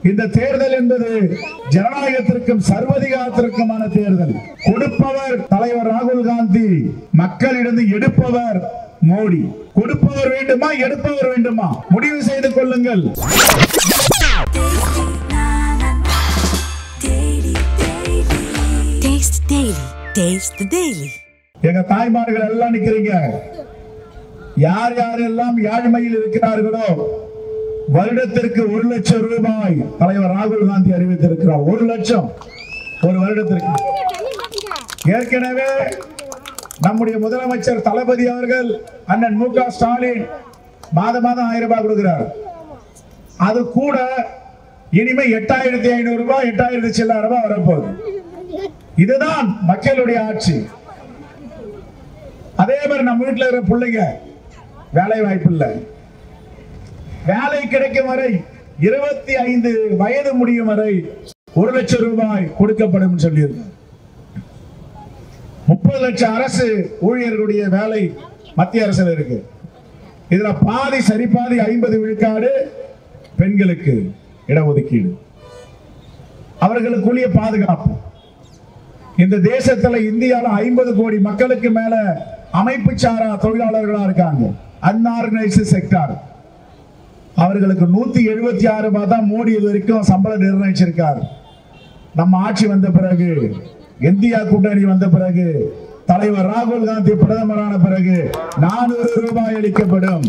இந்த தேர்தல் என்பது ஜனநாயகத்திற்கும் சர்வதிகாரத்திற்குமான தேர்தல். கொடுப்பவர் தலைவர் ராகுல் காந்தி, மக்களிடம் எடுப்பவர் மோடி. கொடுப்பவர் வேண்டுமா, எடுப்பவர் வேண்டுமா? முடிவு செய்து கொள்ளுங்கள். எங்க தாய்மார்கள் எல்லாம் நிக்கிறீங்க. யார் யாரெல்லாம் யாழ்மையில் இருக்கிறார்களோ வருடத்திற்கு 1 லட்சம் ரூபாய் தலைவர் ராகுல் காந்தி அறிவித்திருக்கிறார். 1 லட்சம் ஒரு வருடத்திற்கு. ஏற்கனவே நம்முடைய முதலமைச்சர் தளபதி அவர்கள் அண்ணன் மு க ஸ்டாலின் மாதம் 1000 ரூபாய் கொடுக்கிறார். அது கூட இனிமே 8500 ரூபாய் 8000 சில்லறை ரூபாய் வரப்போகுது. இதுதான் மக்களுடைய ஆட்சி. அதே மாதிரி நம்ம வீட்டில் இருக்கிற பிள்ளைங்க வேலை வாய்ப்பு இல்லை. வேலை கிடைக்கும் வரை 25 வயது முடியும் வரை 1 லட்சம் ரூபாய் கொடுக்கப்படும் சொல்லியிருக்கு. 30 லட்சம் அரசு ஊழியர்களுடைய வேலை மத்திய அரசில் இருக்கு. இதுல பாதி சரிபாதி 50 விழுக்காடு பெண்களுக்கு இடஒதுக்கீடு, அவர்களுக்குரிய பாதுகாப்பு. இந்த தேசத்துல இந்தியாவில் 50 கோடி மக்களுக்கு மேல அமைப்பு சாரா தொழிலாளர்களா இருக்காங்க. Unorganised sector. அவர்களுக்கு 176 ரூபாய் தான் மோடி இது வரைக்கும் சம்பளம் நிர்ணயிச்சிருக்கார். நம்ம ஆட்சி வந்த பிறகு, இந்தியா கூட்டணி வந்த பிறகு, தலைவர் ராகுல் காந்தி பிரதமரான பிறகு 400 ரூபாய் அளிக்கப்படும்.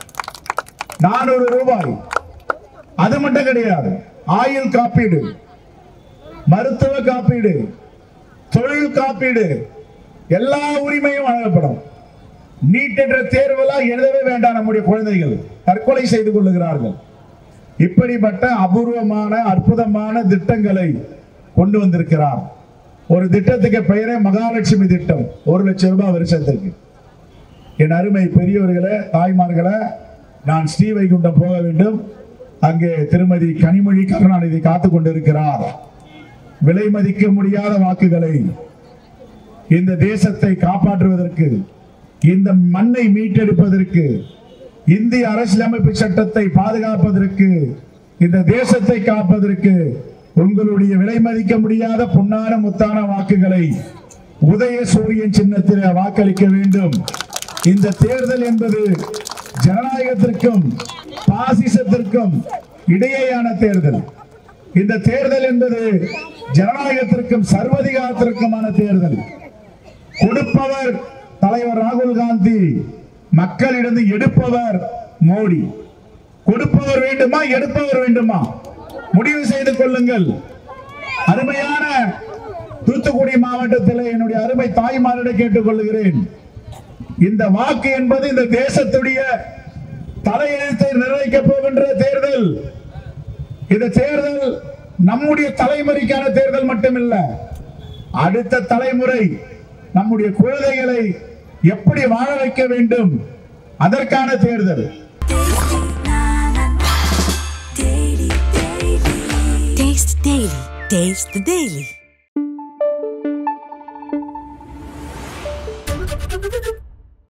400 ரூபாய். அது மட்டும் கிடையாது, ஆயுள் காப்பீடு, மருத்துவ காப்பீடு, தொழில் காப்பீடு, எல்லா உரிமையும் வழங்கப்படும். நீட் என்ற தேர்வெல்லாம் எழுதவே வேண்டாம். நம்முடைய குழந்தைகள் தற்கொலை செய்து கொள்ளுகிறார்கள். இப்படிப்பட்ட அபூர்வமான அற்புதமான திட்டங்களை கொண்டு வந்திருக்கிறார். ஒரு திட்டத்துக்கு பெயரே மகாலட்சுமி திட்டம். 1 லட்சம் ரூபாய் வருஷத்துக்கு. என் அருமை பெரியவர்களே, தாய்மார்களே, நான் ஸ்ரீவைகுண்டம் போக வேண்டும். அங்கே திருமதி கனிமொழி கருணாநிதி காத்துக் கொண்டிருக்கிறார். விலை மதிக்க முடியாத வாக்குகளை இந்த தேசத்தை காப்பாற்றுவதற்கு, இந்த மண்ணை மீட்டெடுப்பதற்கு, இந்திய அரசியலமைப்பு சட்டத்தை பாதுகாப்பதற்கு, இந்த தேசத்தை காப்பதற்கு உங்களுடைய விலை மதிக்க முடியாத பொன்னான முத்தான வாக்குகளை உதயசூரியன் சின்னத்தில் வாக்களிக்க வேண்டும். இந்த தேர்தல் என்பது ஜனநாயகத்திற்கும் பாசிசத்திற்கும் இடையேயான தேர்தல். இந்த தேர்தல் என்பது ஜனநாயகத்திற்கும் சர்வதிகாரத்திற்குமான தேர்தல். கொடுப்பவர் தலைவர் ராகுல் காந்தி, மக்களிடம் எடுப்பவர் மோடி. கொடுப்பவர் வேண்டுமா, எடுப்பவர் வேண்டுமா? முடிவு செய்து கொள்ளுங்கள். அருமையான தூத்துக்குடி மாவட்டத்தில் என்னுடைய அருமை தாய்மாரிடம் கேட்டுக் கொள்கிறேன். இந்த வாக்கு என்பது இந்த தேசத்துடைய தலையெழுத்தை நிர்ணயிக்க போகின்ற தேர்தல். இந்த தேர்தல் நம்முடைய தலைமுறைக்கான தேர்தல் மட்டுமில்ல, அடுத்த தலைமுறை நம்முடைய குழந்தைகளை எப்படி வாழ வைக்க வேண்டும், அதற்கான தேர்தல். Taste the Daily.